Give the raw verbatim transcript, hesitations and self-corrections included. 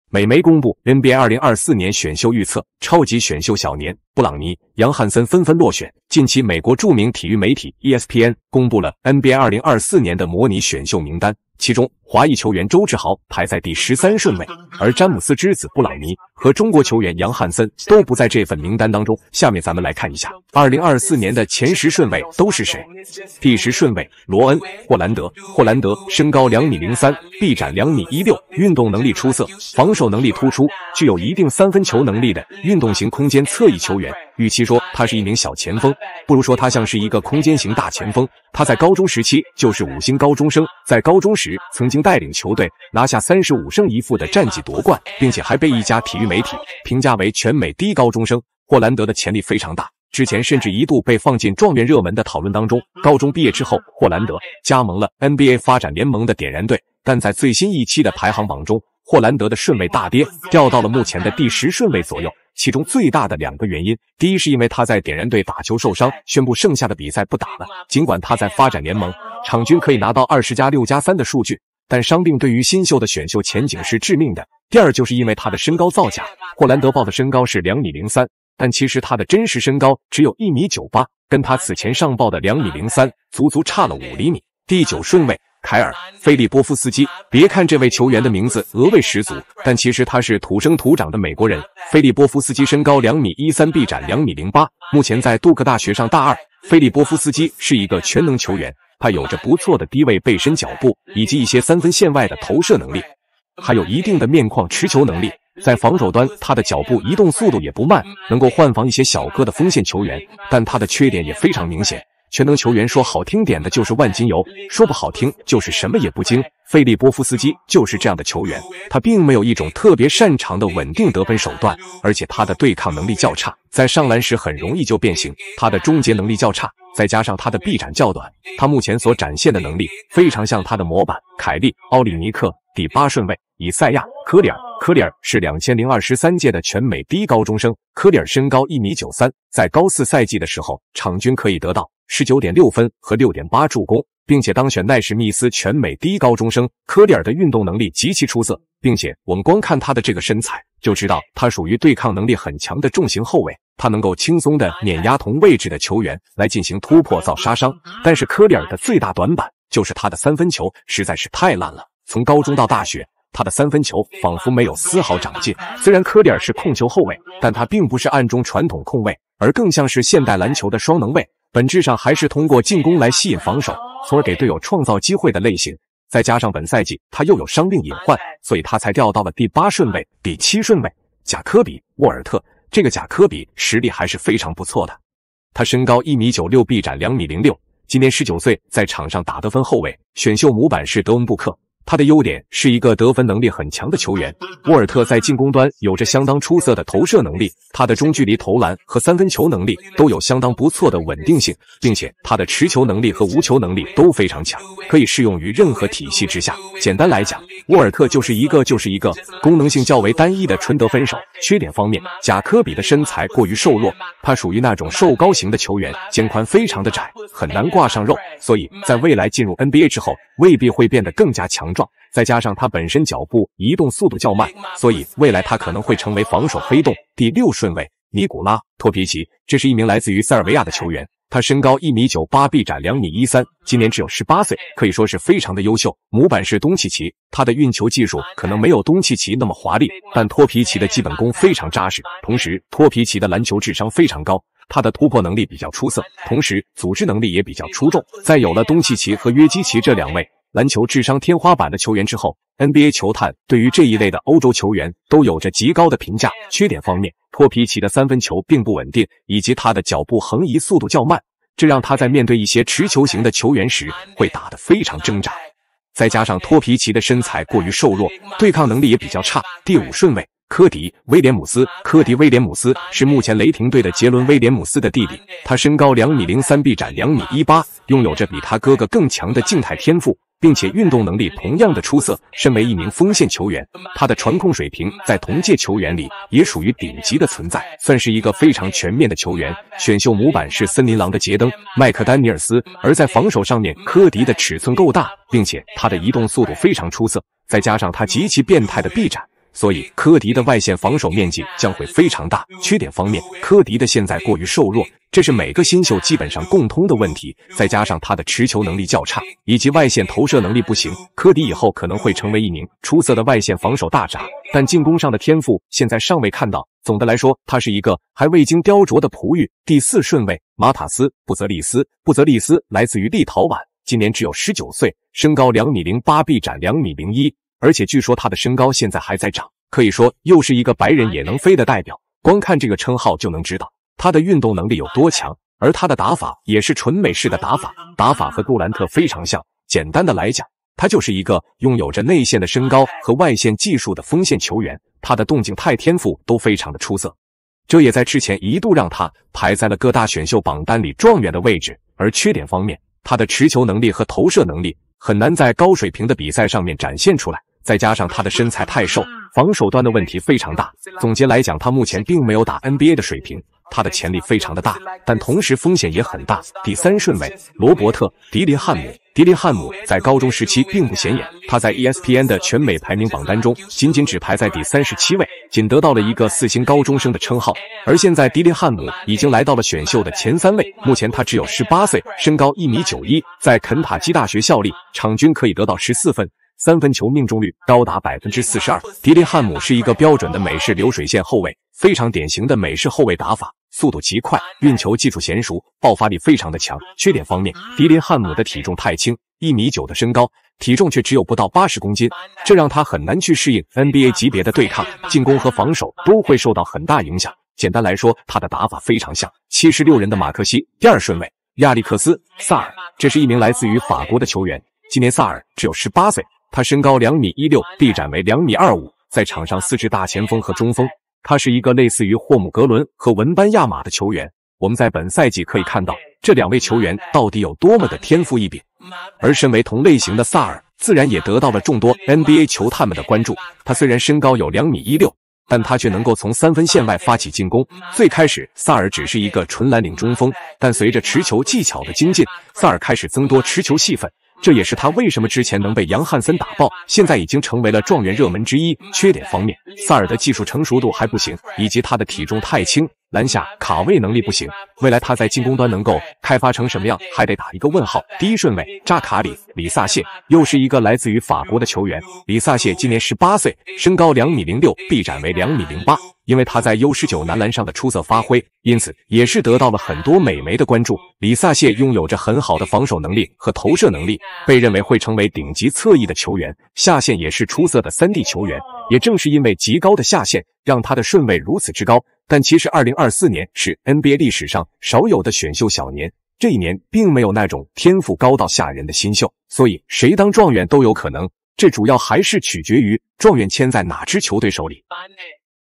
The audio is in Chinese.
美媒公布 N B A 二零二四年选秀预测，超级选秀小年布朗尼、杨汉森纷纷落选。近期，美国著名体育媒体 E S P N 公布了 N B A 二零二四年的模拟选秀名单，其中华裔球员周志豪排在第十三顺位，而詹姆斯之子布朗尼和中国球员杨汉森都不在这份名单当中。下面咱们来看一下二零二四年的前十顺位都是谁。第十顺位罗恩·霍兰德，霍兰德身高两米零三，臂展两米一六，运动能力出色，防守能力突出，具有一定三分球能力的运动型空间侧翼球员。与其说他是一名小前锋，不如说他像是一个空间型大前锋。他在高中时期就是五星高中生，在高中时曾经带领球队拿下三十五胜一负的战绩夺冠，并且还被一家体育媒体评价为全美第一高中生。霍兰德的潜力非常大，之前甚至一度被放进状元热门的讨论当中。高中毕业之后，霍兰德加盟了 N B A 发展联盟的点燃队，但在最新一期的排行榜中，霍兰德的顺位大跌，掉到了目前的第十顺位左右。其中最大的两个原因，第一是因为他在点燃队打球受伤，宣布剩下的比赛不打了。尽管他在发展联盟场均可以拿到二十加六加三的数据，但伤病对于新秀的选秀前景是致命的。第二就是因为他的身高造假，霍兰德报的身高是两米零三，但其实他的真实身高只有一米九八，跟他此前上报的两米零三足足差了五厘米。第九顺位凯尔·菲利波夫斯基，别看这位球员的名字俄味十足，但其实他是土生土长的美国人。菲利波夫斯基身高两米一三，臂展两米零八，目前在杜克大学上大二。菲利波夫斯基是一个全能球员，他有着不错的低位背身脚步，以及一些三分线外的投射能力，还有一定的面框持球能力。在防守端，他的脚步移动速度也不慢，能够换防一些小个的锋线球员，但他的缺点也非常明显。全能球员说好听点的就是万金油，说不好听就是什么也不精。菲利波夫斯基就是这样的球员，他并没有一种特别擅长的稳定得分手段，而且他的对抗能力较差，在上篮时很容易就变形，他的终结能力较差，再加上他的臂展较短，他目前所展现的能力非常像他的模板凯利·奥利尼克。第八顺位以赛亚·科里尔，科里尔是两千零二十三届的全美第一高中生，科里尔身高一米九三，在高四赛季的时候场均可以得到 十九点六分和 六点八助攻，并且当选奈史密斯全美第一高中生。科里尔的运动能力极其出色，并且我们光看他的这个身材就知道他属于对抗能力很强的重型后卫，他能够轻松的碾压同位置的球员来进行突破造杀伤。但是科里尔的最大短板就是他的三分球实在是太烂了，从高中到大学他的三分球仿佛没有丝毫长进。虽然科里尔是控球后卫，但他并不是暗中传统控卫，而更像是现代篮球的双能卫，本质上还是通过进攻来吸引防守，从而给队友创造机会的类型。再加上本赛季他又有伤病隐患，所以他才掉到了第八顺位。第七顺位贾科比·沃尔特，这个贾科比实力还是非常不错的，他身高一米九六，臂展两米零六，今年十九岁，在场上打得分后卫，选秀模板是德文布克。他的优点是一个得分能力很强的球员。沃尔特在进攻端有着相当出色的投射能力，他的中距离投篮和三分球能力都有相当不错的稳定性，并且他的持球能力和无球能力都非常强，可以适用于任何体系之下。简单来讲，沃尔特就是一个就是一个功能性较为单一的纯得分手。缺点方面，贾科比的身材过于瘦弱，他属于那种瘦高型的球员，肩宽非常的窄，很难挂上肉，所以在未来进入 N B A 之后未必会变得更加强壮。再加上他本身脚步移动速度较慢，所以未来他可能会成为防守黑洞。第六顺位尼古拉·托皮奇，这是一名来自于塞尔维亚的球员，他身高一米九八，臂展两米一三，今年只有十八岁，可以说是非常的优秀。模板是东契奇，他的运球技术可能没有东契奇那么华丽，但托皮奇的基本功非常扎实，同时托皮奇的篮球智商非常高，他的突破能力比较出色，同时组织能力也比较出众。在有了东契奇和约基奇这两位篮球智商天花板的球员之后， N B A 球探对于这一类的欧洲球员都有着极高的评价。缺点方面，托皮奇的三分球并不稳定，以及他的脚步横移速度较慢，这让他在面对一些持球型的球员时会打得非常挣扎。再加上托皮奇的身材过于瘦弱，对抗能力也比较差。第五顺位科迪·威廉姆斯，科迪·威廉姆斯是目前雷霆队的杰伦·威廉姆斯的弟弟，他身高两米零三，臂展两米一八，拥有着比他哥哥更强的静态天赋，并且运动能力同样的出色。身为一名锋线球员，他的传控水平在同届球员里也属于顶级的存在，算是一个非常全面的球员。选秀模板是森林狼的杰登·麦克丹尼尔斯，而在防守上面，科迪的尺寸够大，并且他的移动速度非常出色，再加上他极其变态的臂展， 所以科迪的外线防守面积将会非常大。缺点方面，科迪的现在过于瘦弱，这是每个新秀基本上共通的问题，再加上他的持球能力较差，以及外线投射能力不行，科迪以后可能会成为一名出色的外线防守大闸，但进攻上的天赋现在尚未看到。总的来说，他是一个还未经雕琢的璞玉。第四顺位，马塔斯·布泽利斯。布泽利斯来自于立陶宛，今年只有十九岁，身高两米零八，臂展两米零一，而且据说他的身高现在还在涨，可以说又是一个白人也能飞的代表。光看这个称号就能知道他的运动能力有多强，而他的打法也是纯美式的打法，打法和杜兰特非常像。简单的来讲，他就是一个拥有着内线的身高和外线技术的锋线球员，他的动静态天赋都非常的出色，这也在之前一度让他排在了各大选秀榜单里状元的位置。而缺点方面，他的持球能力和投射能力很难在高水平的比赛上面展现出来，再加上他的身材太瘦，防守端的问题非常大。总结来讲，他目前并没有打 N B A 的水平，他的潜力非常的大，但同时风险也很大。第三顺位，罗伯特·迪林汉姆。迪林汉姆在高中时期并不显眼，他在 E S P N 的全美排名榜单中仅仅只排在第三十七位，仅得到了一个四星高中生的称号。而现在迪林汉姆已经来到了选秀的前三位，目前他只有十八岁，身高一米九一，在肯塔基大学效力，场均可以得到十四分，三分球命中率高达 百分之四十二。 迪林汉姆是一个标准的美式流水线后卫，非常典型的美式后卫打法，速度极快，运球技术娴熟，爆发力非常的强。缺点方面，迪林汉姆的体重太轻，一米九的身高，体重却只有不到八十公斤，这让他很难去适应 N B A 级别的对抗，进攻和防守都会受到很大影响。简单来说，他的打法非常像七十六人的马克西。第二顺位，亚历克斯·萨尔，这是一名来自于法国的球员，今年萨尔只有十八岁，他身高两米一六，臂展为两米二五，在场上司职大前锋和中锋。他是一个类似于霍姆格伦和文班亚马的球员，我们在本赛季可以看到这两位球员到底有多么的天赋异禀。而身为同类型的萨尔，自然也得到了众多 N B A 球探们的关注。他虽然身高有两米一六，但他却能够从三分线外发起进攻。最开始萨尔只是一个纯蓝领中锋，但随着持球技巧的精进，萨尔开始增多持球戏份，这也是他为什么之前能被杨汉森打爆，现在已经成为了状元热门之一。缺点方面，萨尔的技术成熟度还不行，以及他的体重太轻，篮下卡位能力不行，未来他在进攻端能够开发成什么样，还得打一个问号。第一顺位，扎卡里·里萨谢，又是一个来自于法国的球员。里萨谢今年十八岁，身高两米零六，臂展为两米零八。因为他在 U 十九 男篮上的出色发挥，因此也是得到了很多美媒的关注。里萨谢拥有着很好的防守能力和投射能力，被认为会成为顶级侧翼的球员，下限也是出色的 三 D 球员。也正是因为极高的下限，让他的顺位如此之高。但其实二零二四年是 N B A 历史上少有的选秀小年，这一年并没有那种天赋高到吓人的新秀，所以谁当状元都有可能，这主要还是取决于状元签在哪支球队手里。